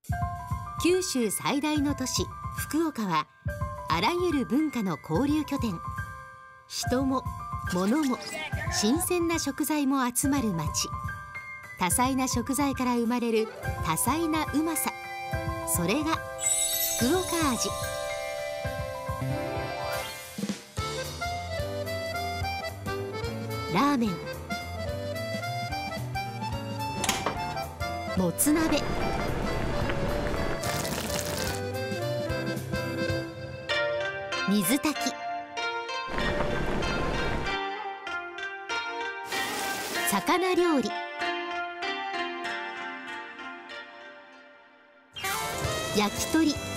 九州最大の都市福岡はあらゆる文化の交流拠点。人も物も新鮮な食材も集まる町。多彩な食材から生まれる多彩なうまさ、それが福岡味。ラーメン、もつ鍋、水炊き、魚料理、焼き鳥、